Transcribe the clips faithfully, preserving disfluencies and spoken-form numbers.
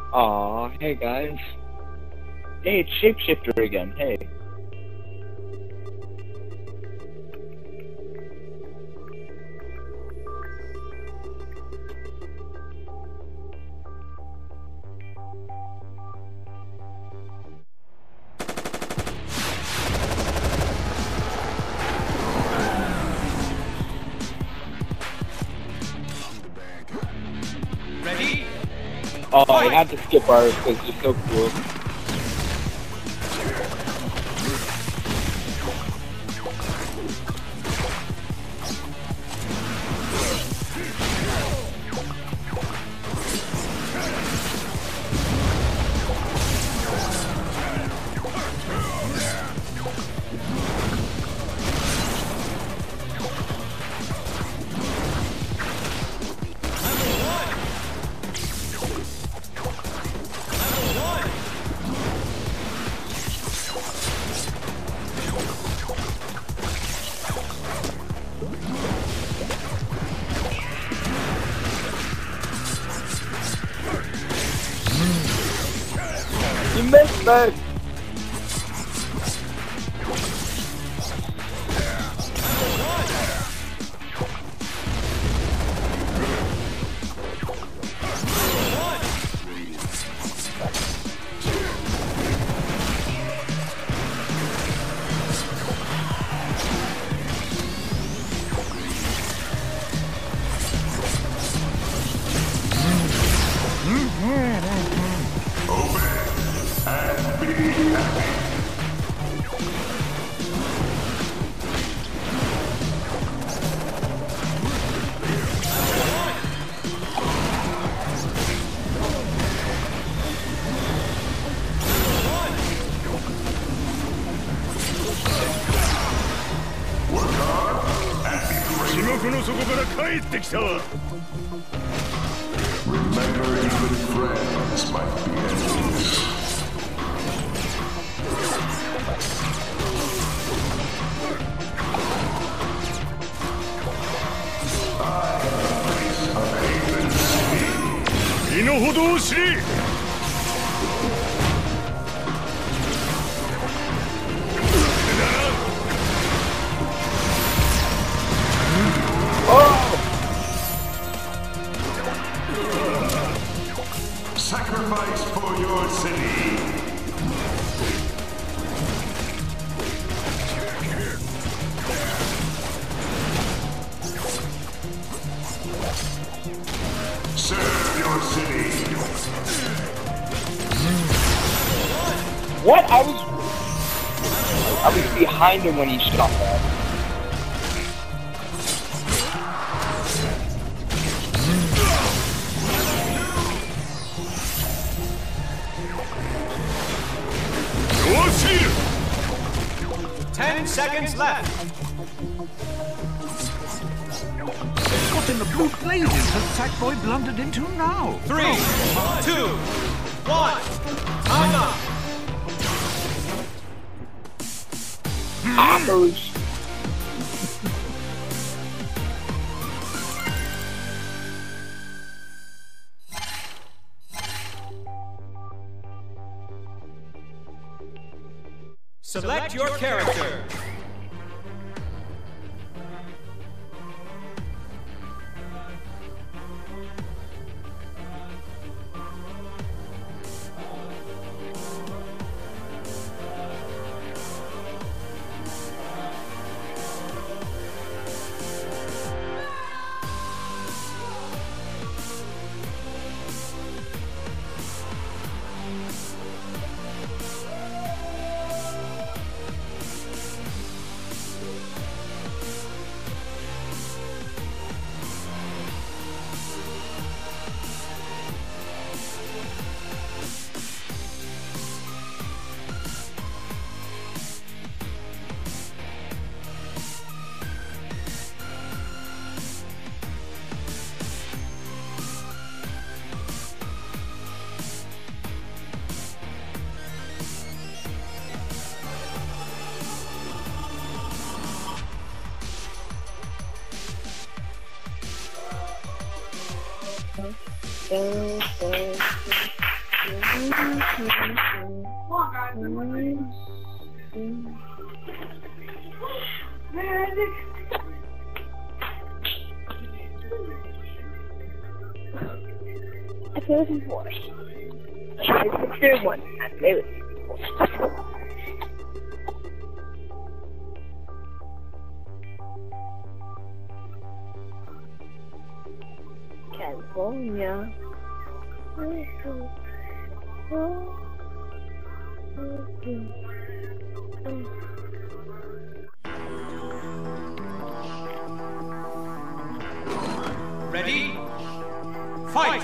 Aw, hey guys. Hey, it's Shapeshifter again, hey. Ready? Oh, I had to skip ours because you're so cool. You missed me! Remembering good friends might be enemies. I am the place of Haven City. 身の程を知れ! Sacrifice for your city. Serve your city. What? I was... I was behind him when he shot that. Ten seconds left. What in the blue blazes has Sackboy blundered into now? Three, two, one. Time up. Hoppers. Select your character. I feel this is worse. It's the third one. I feel it. California. Ready? Fight!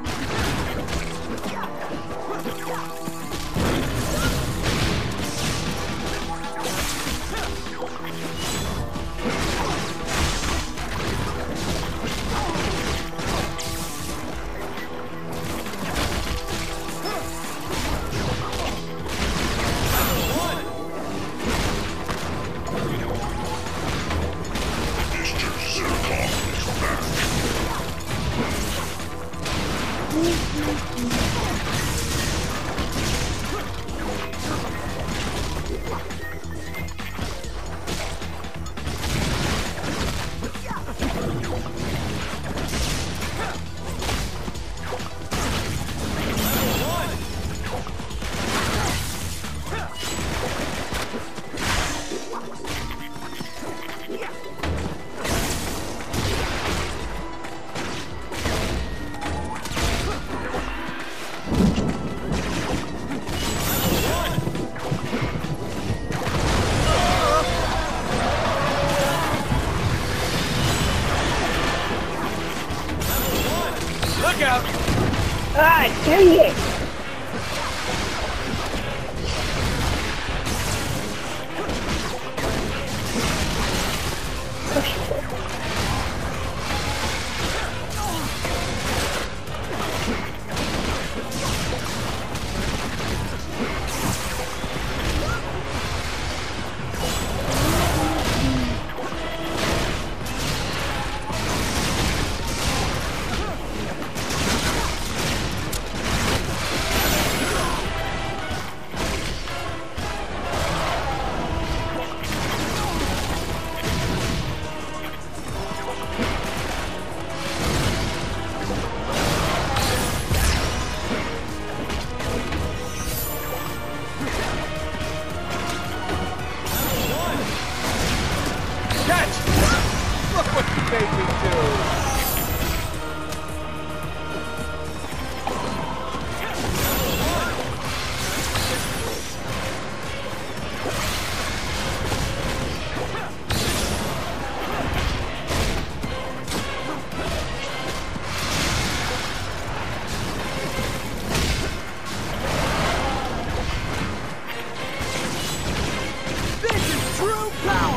Look out! Ah, dang it! What you made me do? This is true power!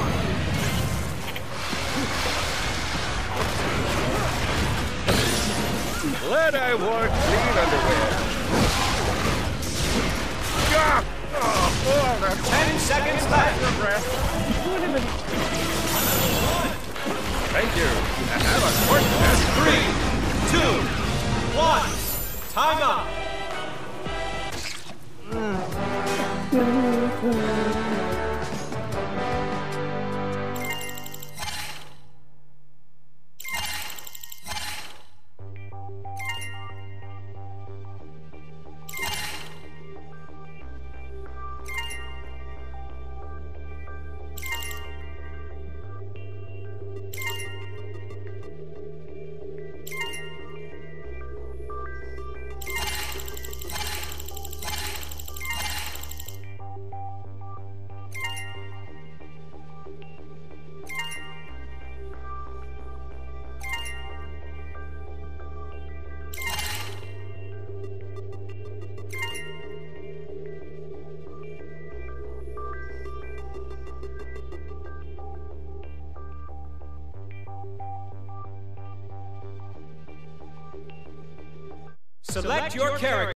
Glad I wore clean underwear. Ah! Oh, oh, that's Ten seconds left. your breath. Thank you. And have a short test. Three, two, one. Time up. Select your character.